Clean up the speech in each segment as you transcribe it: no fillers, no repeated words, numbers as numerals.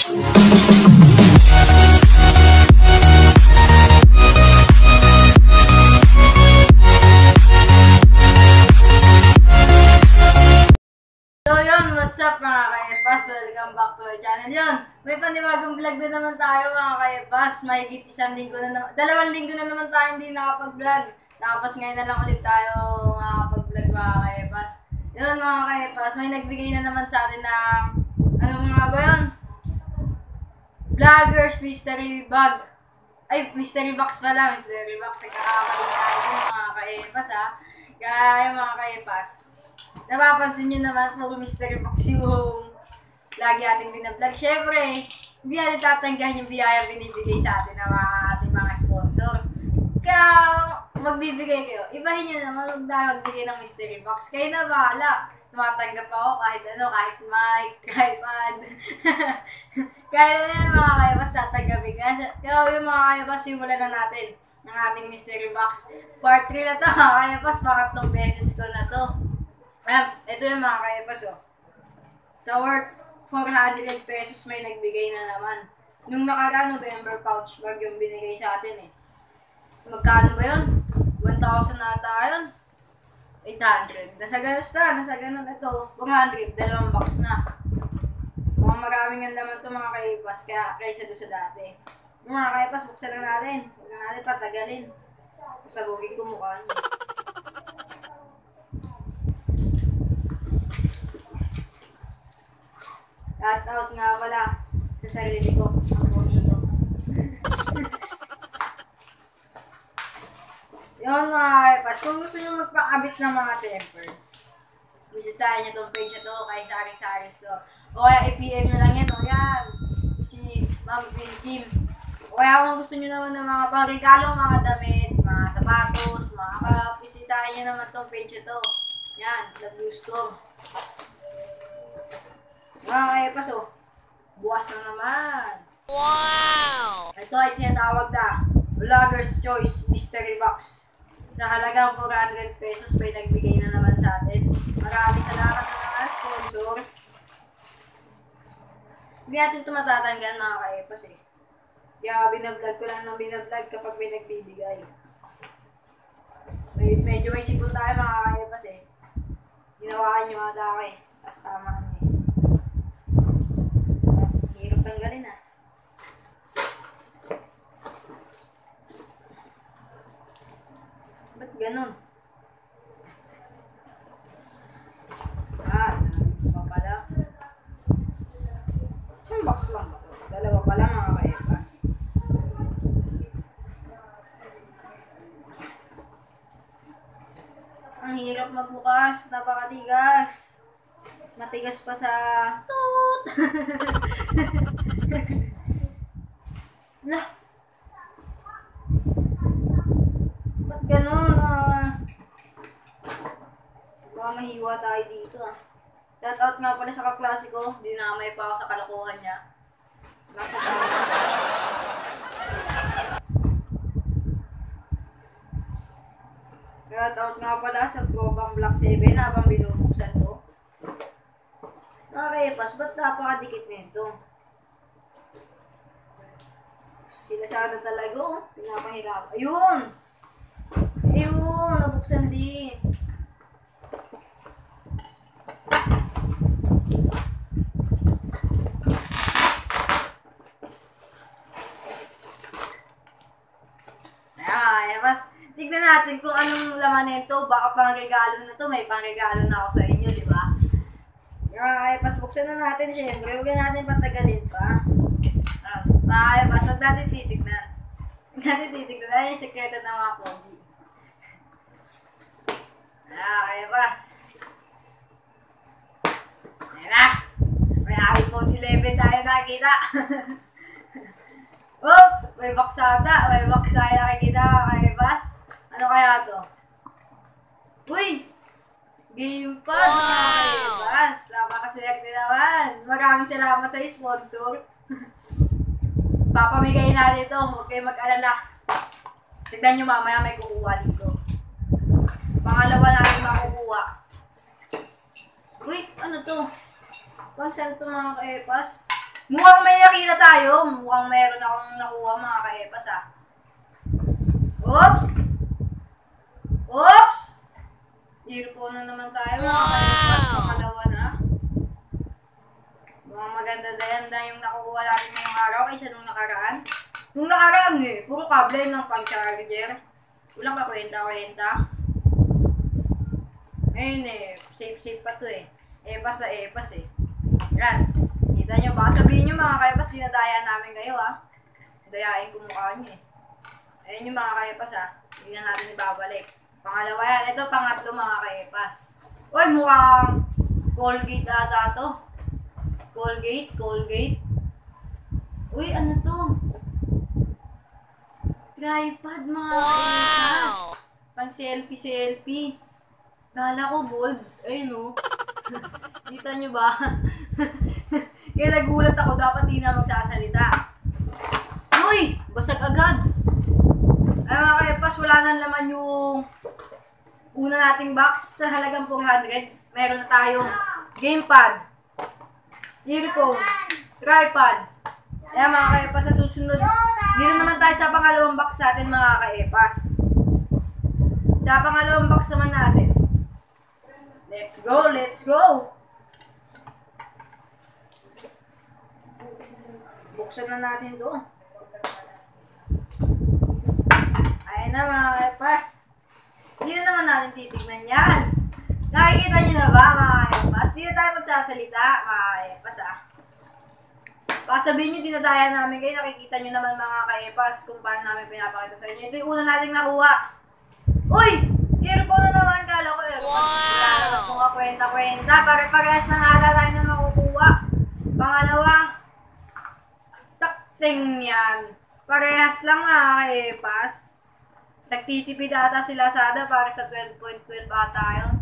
So yun, what's up mga ka-EPAS? Welcome back to our channel. Yun, may panibagong vlog din naman tayo mga ka-EPAS. Mahigit isang linggo na naman, 2 linggo na naman tayo hindi nakapag-vlog. Tapos ngayon na lang ulit tayo makapag-vlog mga ka-EPAS. Yun mga ka-EPAS, may nagbigay na naman sa atin ng, ano nga ba yun? Vloggers Mystery Bag. Ay, Mystery Box pala, Mystery Box. Nagkakamali tayo mga ka-EPAS ha. Kaya yung mga ka-EPAS, napapansin nyo naman puro mystery box yung lagi ating binablog. Siyempre, hindi natin tatanggahan yung biyaya binibigay sa atin ng ating mga sponsor. Kaya magbibigay kayo. Ibahin nyo naman, huwag tayo magbigay ng mystery box. Kayo na bahala. Tumatanggap ako kahit ano, kahit mic, tripod. Kaya na yan mga kayabas tatanggapin. Kaya yung mga kayabas, simulan na natin ng ating mystery box. Part 3 na to mga kayabas, pangatlong beses ko na to. Ayan, ito yung mga ka-EPAS oh. So worth 400 pesos may nagbigay na naman. Nung nakaraan November pouch bag yung binigay sa atin eh. Magkano ba yun? 1,000 na ata yun? 800. Nasa ganun ito. 400, dalawang box na. Mga maraming ang laman ito mga ka-EPAS kaya kaysa doon sa dati. Yung mga ka-EPAS, buksan lang natin. Huwag na natin patagalin. Pasabugin ko mukha niyo. Shout out nga pala sa sarili ko. Ako dito. Yun mga ka-EPAS. Kung gusto nyo magpakabit ng mga temper, bisitahin nyo tong page na to kay Sari to. O kaya i-PM nyo lang yan. O yan. Si Ma'am Green Team. O kaya kung gusto nyo naman ng mga pangregalo, mga damit, mga sapatos, mga cup, bisitahin nyo naman tong page na to. Yan. Sa Blue Store. Mga ka-EPAS oh, bukas na naman. Wow! Ito ay tinatawag na Vlogger's Choice Mystery Box. Sa halagang 400 pesos may nagbigay na naman sa atin. Maraming salamat na mga sponsor. Hindi natin ito matatanggal mga ka-EPAS eh. Kaya binablog ko lang ng binablog kapag may nagbibigay. Medyo may sipon tayo mga ka-EPAS eh. Ginawakan nyo ata ako eh. Tapos tama nyo eh. Hirap tanggalin ah. Ba't ganun? Dalawa pala. Isang box lang ba? Dalawa pala mga ka-EPAS. Ang hirap magbukas, napakatigas. Matigas pa sa toot. Lah. Ba't ganun? Baka mahiwa tayo dito ah. Shout out nga pala sa kaklase ko. Dinamay pa ako sa kalokohan niya. Nasa tama. Shout out nga pala sa Tropang Black 7 habang binubuksan ko. Mga ka-EPAS, ba't napakadikit nito? Sila sana talaga, oh. Pinapahirap. Ayun! Ayun! Nabuksan din. Ayan, EPAS. Tignan natin kung anong laman nito. Baka pang-regalo na to. May pang-regalo na ako sa inyo, di ba? Mga ka-EPAS, buksan na natin syempre. Huwag natin patagalin pa. Mga ka-EPAS, huwag natin titignan. Huwag natin titignan. Dahil yung sekreto ng mga pogi. Mga ka-EPAS. Ayan na. May iPhone 11 tayo nakikita. Oops! May box ata. May box tayo nakikita mga ka-EPAS. Ano kaya to? Uy! Gamepad mga ka-EPAS. Napakaswerte naman. Maraming salamat sa sponsor. Papamigay natin ito. Huwag kayo mag-alala. Tignan nyo mamaya may kukuha dito. Pangalawa natin makukuha. Uy! Ano to? Pang saan to mga ka-EPAS? Mukhang may nakita tayo. Mukhang meron akong nakuha mga ka-epas ah. Oops! Oops! Earphone na naman tayo mga ka-epas. Pangalawa na. Mukhang maganda na yung nakukuha natin ngayong araw kaysa nung nakaraan. Nung nakaraan puro kable ng pang-charger. Walang kakwenta-kwenta. Ayun safe pa to Epas sa epas Yan. Kita nyo, baka sabihin nyo mga ka-epas, dinadaya namin kayo Dayain ko mukha nyo Ayun yung mga ka-epas Hindi na natin ibabalik. Pangalawa yan. Ito pangatlo mga ka-epas. Uy, mukhang Colgate ata to. Colgate. Uy, ano to? Tripod mga ka-epas. Pang selfie. Kala ko gold. Ayun Kita nyo ba? Kaya nagulat ako, dapat di na magsasalita. Uy! Basag agad! Ay mga ka-epas, wala na naman yung una nating box sa halagang 400. Meron na tayong gamepad, earphone, tripod. Kaya mga ka-epas, sa susunod, dito naman tayo sa pangalawang box natin mga ka-epas. Sa pangalawang box naman natin. Let's go! Buksan na natin doon. Ayan na mga ka-epas. Hindi na naman natin titignan yan. Nakikita nyo na ba mga ka-epas? Hindi na tayo magsasalita mga ka-epas Baka sabihin nyo dinadaya namin kayo. Nakikita nyo naman mga ka-epas kung paano namin pinapakita sa inyo. Ito yung una nating nakuha. Uy! Earphone na naman, kala ko earphone. Wala naman kung kwenta-kwenta. Pare-parehas na nga tayo na makukuha. Pangalawa, taksing yan. Parehas lang mga ka-epas. Nagtitipid ata sila Lazada para sa 12.12 ata yun.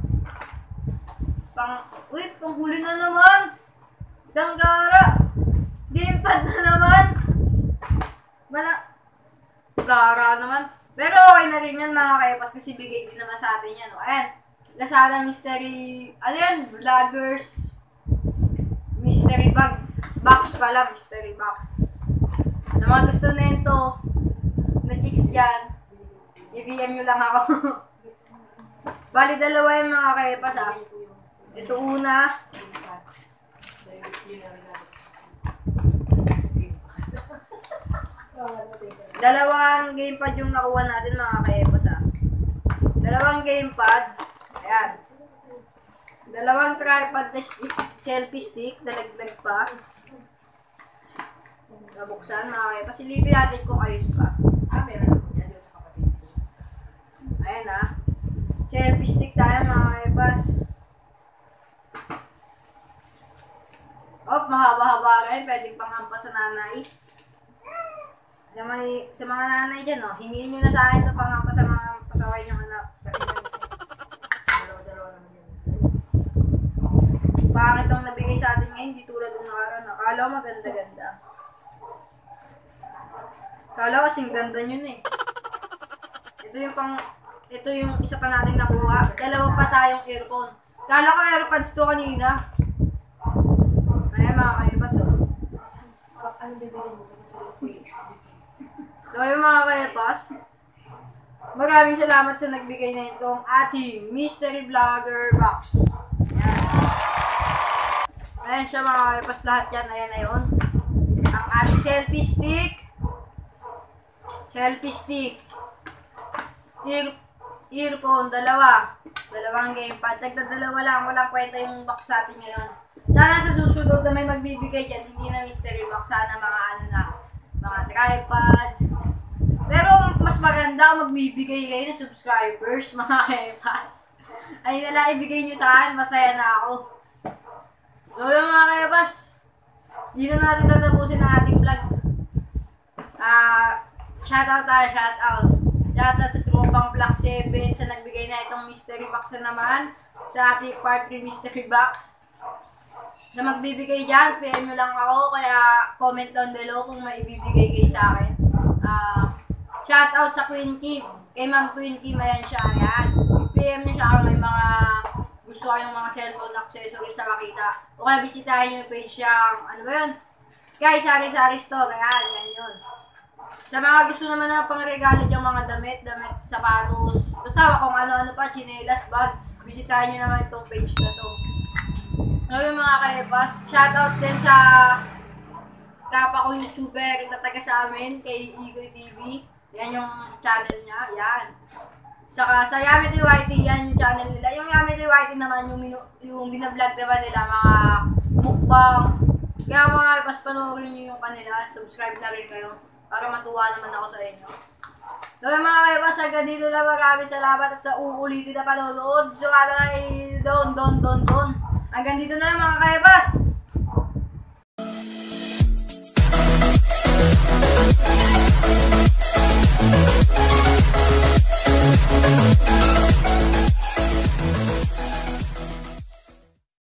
Uy, panghuli na naman. Danggara. Gamepad na naman. Gara naman. Pero okay na rin yan mga ka-epas kasi bigay din naman sa atin yan. Ayan. Lazada mystery, ano yan? Vloggers mystery bag. Box pala, mystery box. Sa mga gusto nito, na chicks dyan, i-VM nyo lang ako. Bali, dalawa yung mga ka-epas Ito una. Dalawang gamepad yung nakuha natin mga ka-epas Dalawang gamepad. Ayan. Dalawang tripod na stick, selfie stick, dalaglag pa. Nabuksan mga ka-epas. Silipin natin kung ayos pa. Meron. Ayan selfie stick tayo mga ka-epas. Mahaba-haba rin. Pwedeng panghampas sa nanay. Sa mga nanay dyan, hingin nyo na sa akin ito panghampas sa mga pasaway nyo anak. Sa dalawa naman yun. Pangit ang nabigay sa atin ngayon, di tulad ng nakaraan. Akala ko maganda-ganda. Akala ko kasing ganda nyo Ito yung isa pa natin nakuha. Dalawa pa tayong earphone. Akala ko AirPods to kanina. Ayan mga ka-epas Ano bibigyan mo? So yung mga ka-epas, maraming salamat sa nagbigay na itong ating mystery vlogger box. Ayan siya mga ka-epas, lahat yan. Ayan na yun. Ang ating selfie stick, earphone, dalawang gamepad. Dalawa lang, walang kwenta yung box natin ngayon. Sana sa susunod na may magbibigay dyan, hindi na mystery box, sana mga tripod. Pero mas maganda magbibigay kayo ng subscribers, mga ka-epas. Ay na lang ibigay nyo sa akin, masaya na ako. So yung mga ka-epas, dito natin tatapusin ang ating vlog. Shoutout tayo. Shoutout sa tropang Black 7 sa nagbigay na itong mystery box na naman. Sa ating part 3 mystery box. Sa magbibigay dyan, PM nyo lang ako, kaya comment down below kung may ibibigay kayo sa akin. Shoutout sa Queen Kim. Kay Ma'am Queen Kim, ayan siya. Ayan. I-PM nyo siya kung may mga gusto kayong mga cellphone accessories sa makita. O kaya bisitahin nyo yung page siyang, ano ba yun? Guys, sari-sari store. Yan yun. Sa mga gusto naman na pangregalo diyang mga damit, sapatos, basta kung ano-ano pa, chinelas, bag, bisitahin nyo naman itong page na to. So yung mga kaepas, shoutout din sa kapwa ko YouTuber na taga sa amin, kay Igoy TV. Yan yung channel niya, yan. Saka sa Yami DYT, yan yung channel nila. Yung Yami DYT naman, yung binablog naman nila, mga mukbang. Kaya mga kaepas, panoorin nyo yung kanila, subscribe na rin kayo para matuwa naman ako sa inyo. So yung mga kaepas, hanggang dito na maraming salamat at sa uulitin na panonood. So ano ay don. Hanggang dito na lang mga kaepas.